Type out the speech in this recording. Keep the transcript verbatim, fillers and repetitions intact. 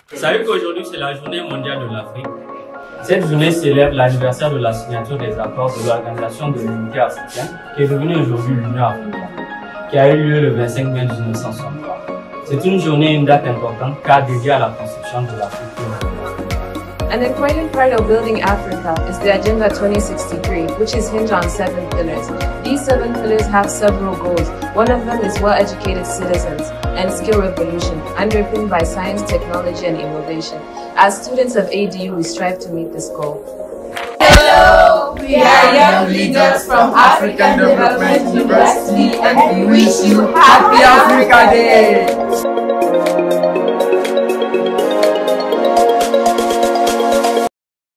Vous savez qu'aujourd'hui, c'est la journée mondiale de l'Afrique. Cette journée célèbre l'anniversaire de la signature des accords de l'Organisation de l'Unité africaine, qui est devenue aujourd'hui l'Union africaine, qui a eu lieu le vingt-cinq mai mille neuf cent soixante-trois. C'est une journée et une date importante car dédiée à la construction de l'Afrique. An important part of building Africa is the Agenda twenty sixty-three, which is hinged on seven pillars. These seven pillars have several goals. One of them is well-educated citizens and skill revolution, underpinned by science, technology, and innovation. As students of A D U, we strive to meet this goal. Hello, we are young leaders from African Development University, and we wish you Happy Africa Day!